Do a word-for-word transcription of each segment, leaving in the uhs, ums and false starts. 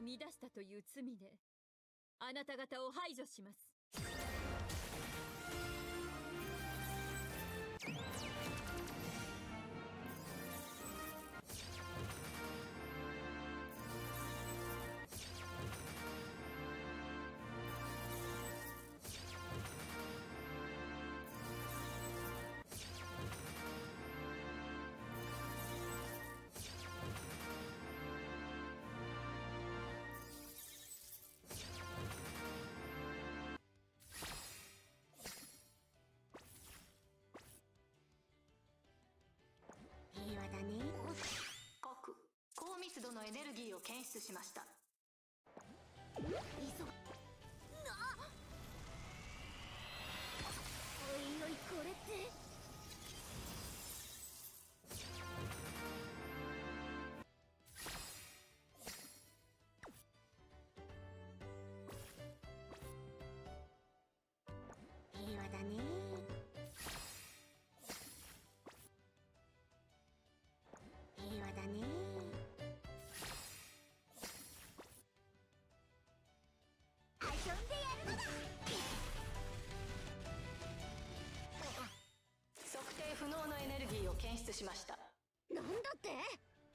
乱したという罪であなた方を排除します。 平和だね。各高密度のエネルギーを検出しました。急がなおいおい、これって平和だね。平和だね。遊んでやるのだ。測定不能のエネルギーを検出しました。なんだってな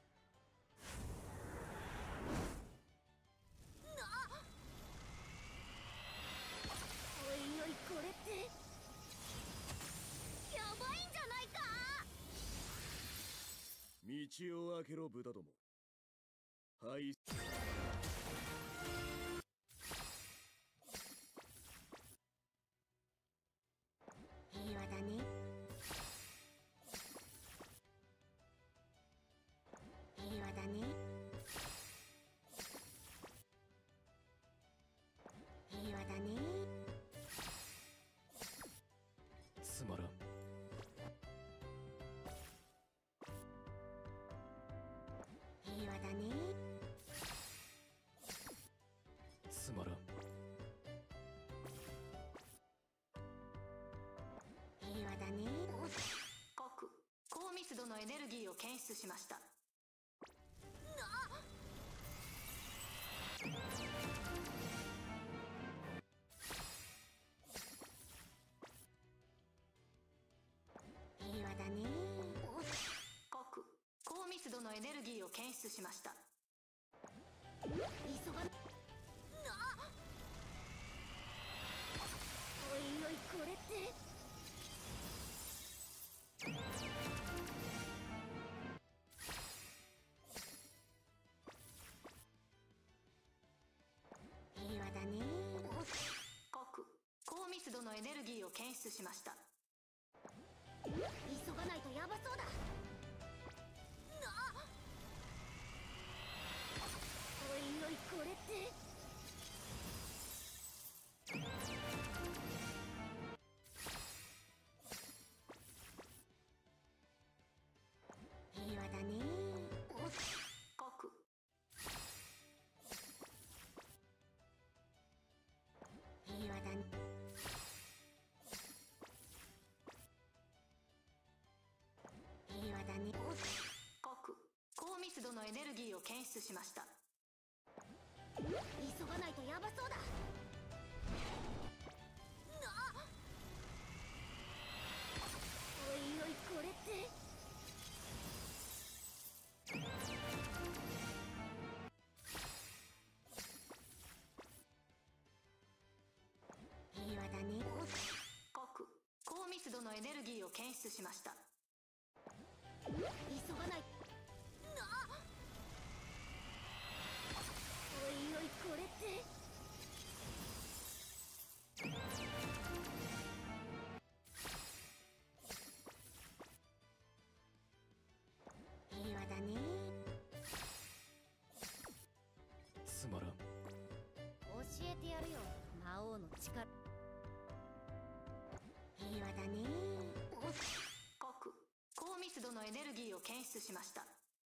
おいおい、これってやばいんじゃないか。 道を開けろ豚ども。はい。 平和だね。平和だね。平和だね。 つまらん。 平和だね。 つまらん。 平和だね。各高密度のエネルギーを検出しました。平和だね。各高密度のエネルギーを検出しました。急がなおいおい、これって平和だね。各高密度のエネルギーを検出しました。急がないとヤバそうだ。おいおい、これって平和だね。各平和だね。平和だね。各高密度のエネルギーを検出しました。急がないとヤバそうだ。おいおい、これって平和だね。各高密度のエネルギーを検出しました。急がない。おいおい、これって平和だね。 つまらん。 教えてやるよ、魔王の力。 平和だね。各高密度のエネルギーを検出しました。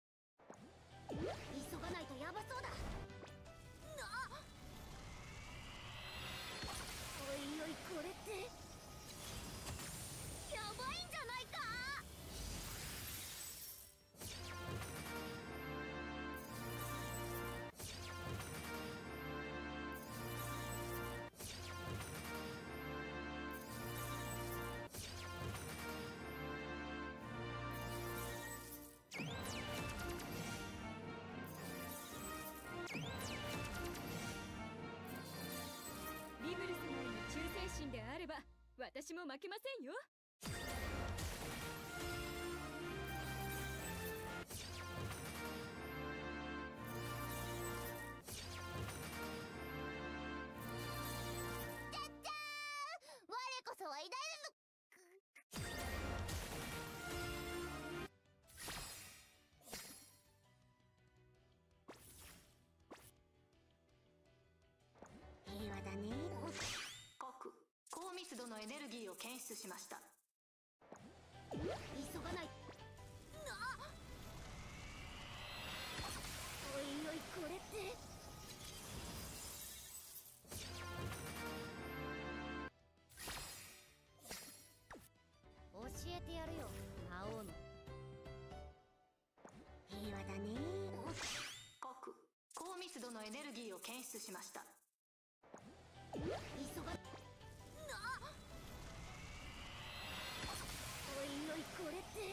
急がないとヤバそうだ。おいおい、これってやばいんじゃないか。 んであれば私も負けませんよ。 我こそは偉大なの。平和だね。 核高密度のエネルギーを検出しました。 急がない。おいおい、これって教えてやるよ、魔王の。平和だね。 核高密度のエネルギーを検出しました。 急がおいおい、これって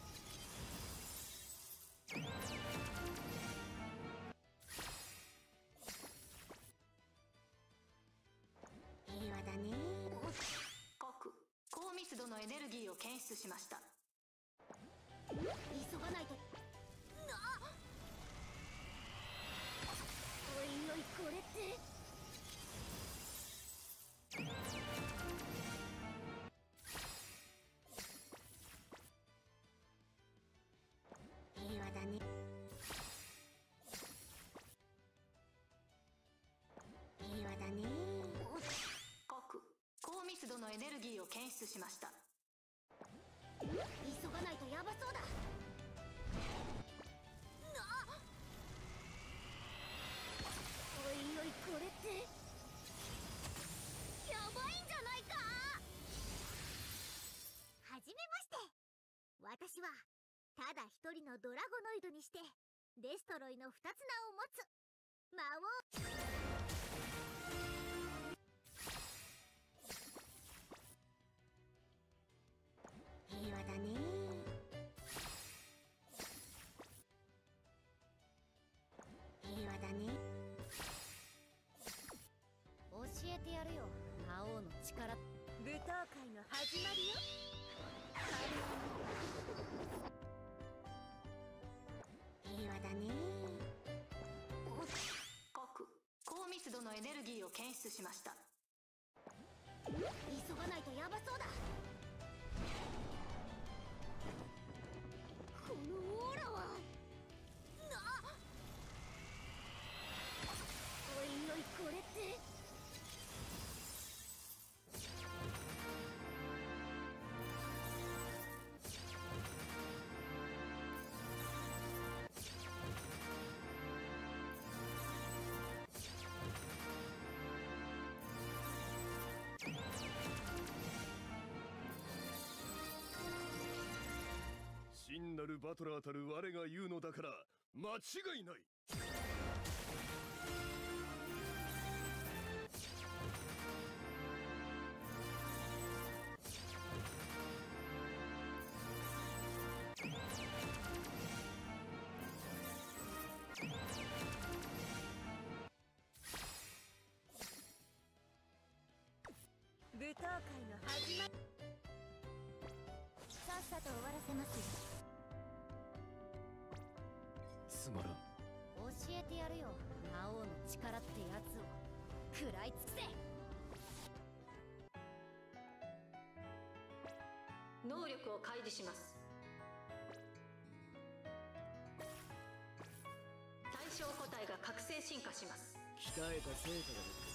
平和だね。 核高密度のエネルギーを検出しました。 急がないと。おいおい、これって平和だね。平和だね。 核高密度のエネルギーを検出しました。 急がないとヤバそうだ。おいおい、これってやばいんじゃないか。はじめまして。私はただ一人のドラゴノイドにしてデストロイの二つ名を持つ魔王。平和だね。平和だね。教えてやるよ、魔王の力。舞踏会の始まりよ。平和だね。 核高密度のエネルギーを検出しました。 急がないとヤバそうだ。このオーラは。おいおい、これって真なるバトラーたる我が言うのだから間違いない。 舞踏会の始まり。さっさと終わらせますよ。 つまらん。 教えてやるよ、魔王の力ってやつを。食らいつくぜ。 能力を開示します。対象個体が覚醒進化します。 鍛えた成果が出て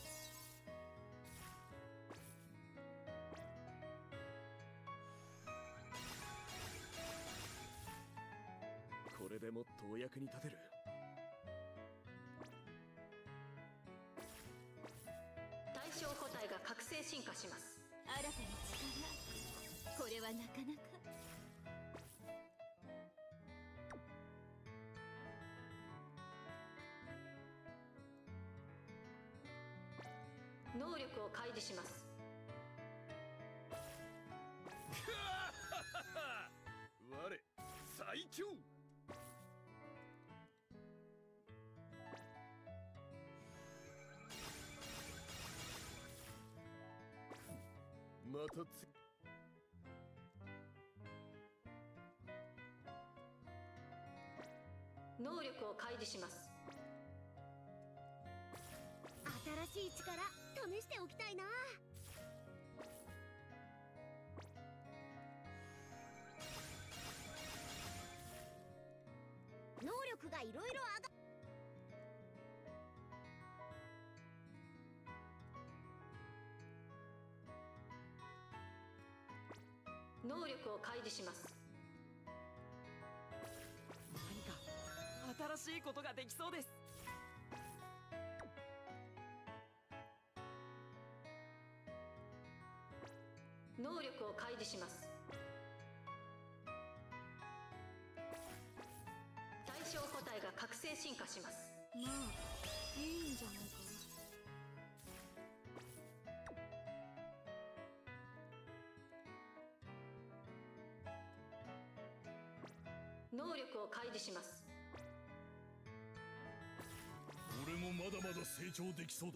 これでもっとお役に立てる。 対象個体が覚醒進化します。 新たな力、これはなかなか。 能力を開示します。 我最強。 またつ能力を開示します。 新しい力試しておきたいな。能力がいろいろ上が能力を開示します。 何か新しいことができそうです。 能力を開示します。対象個体が覚醒進化します。 まあいいんじゃないか。 能力を開示します。 俺もまだまだ成長できそうだ。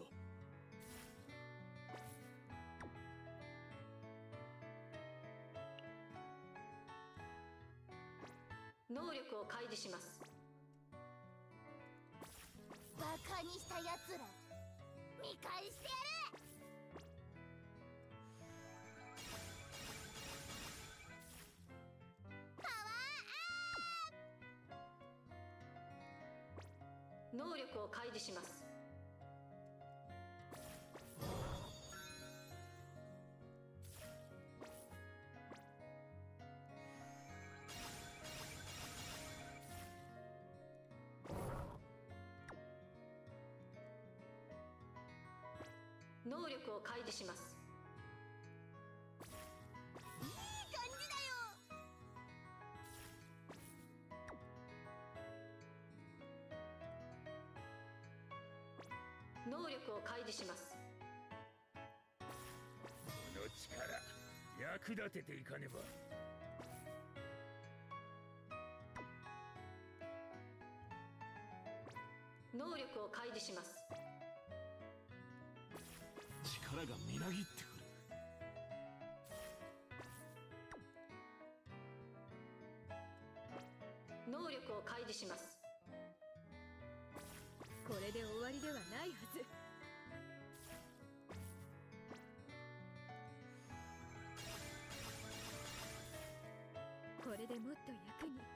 能力を開示します。 バカにしたやつら見返してやる。パワーアップ。 能力を開示します。能力を開示します。 いい感じだよ。 能力を開示します。 この力役立てていかねば。 能力を開示します。 力がみなぎってくる。 能力を開示します。 これで終わりではないはず。これでもっと役に。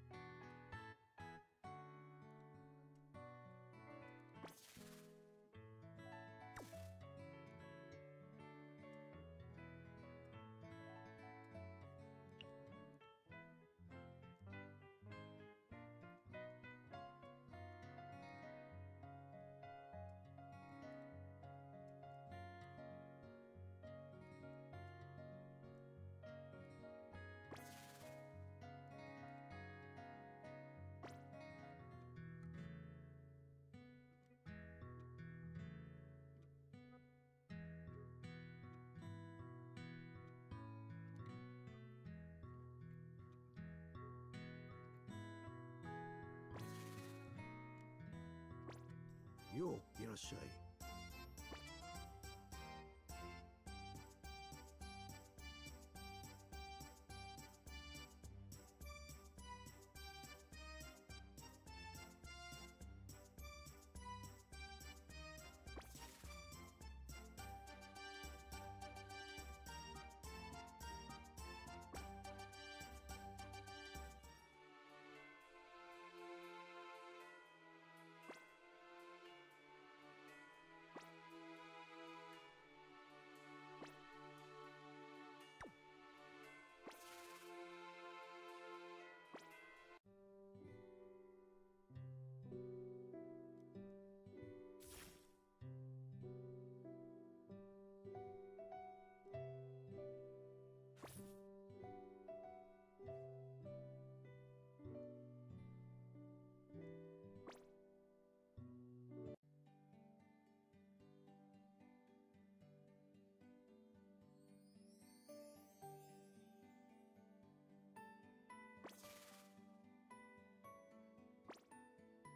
よういらっしゃい。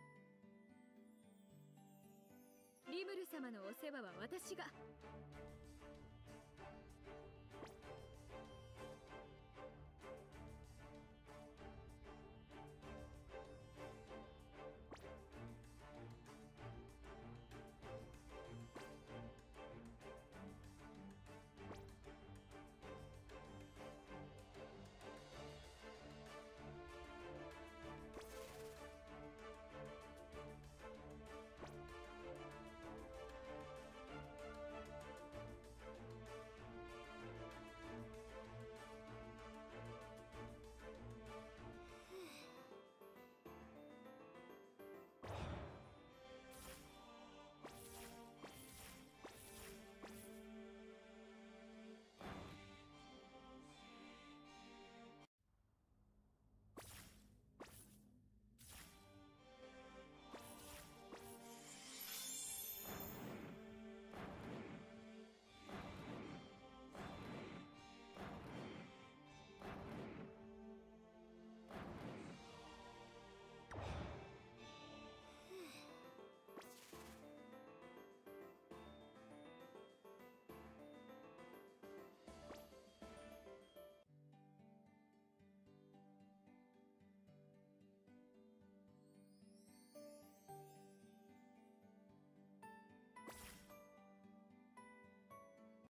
リムル様のお世話は私が。